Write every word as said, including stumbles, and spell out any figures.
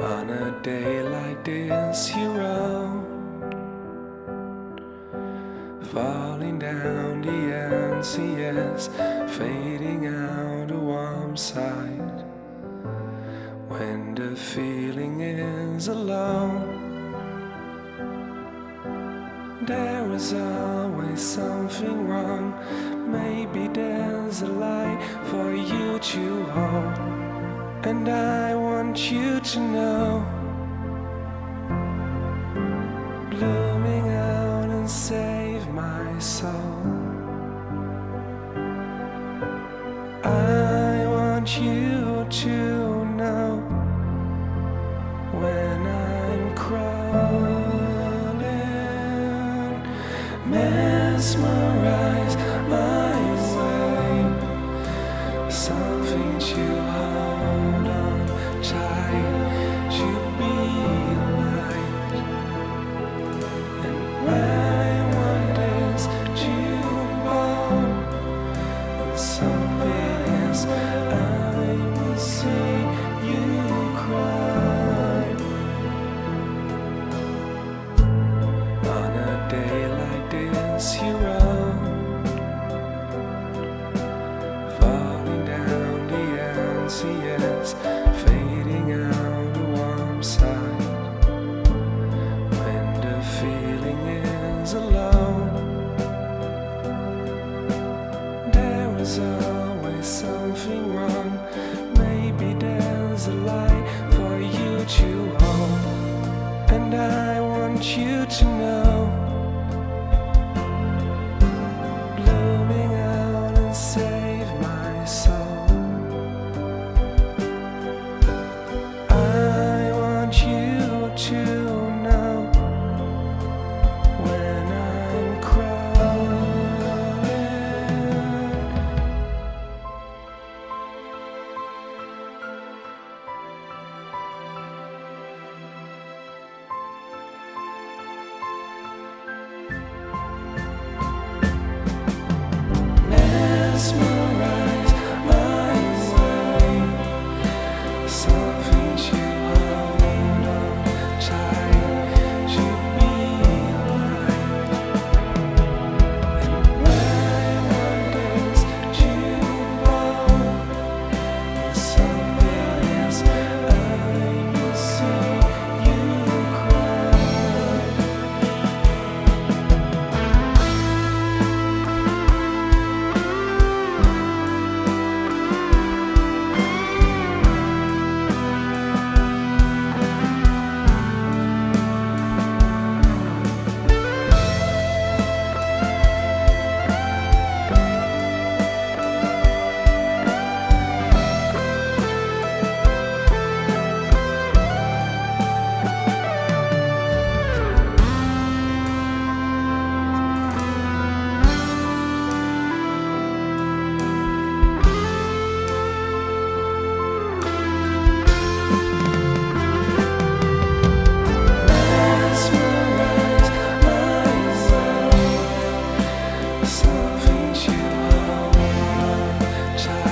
On a day like this, you roll, falling down the N C S, fading out a warm sight. When the feeling is alone, there is always something wrong. Maybe there's a light for you to hold, and I want you to know, blooming out and save my soul. I want you to know, when I'm crawling, mesmerized my way, something to hold on tight, to be light. And my wonders to hold, and something is, I will see you cry. On a day like this, you roll, falling down the N C S, fading out a warm sight. When the feeling is alone, there is always something wrong. Maybe there's a light for you to hold, and I want you to know, blooming out and save my soul. I want you to know, when I'm crawling. Mezmerized my way, something to hold on tight, to be light. And my wonders to hold, and something is, I will see you cry. Mesmerized my way, something to hold on tight.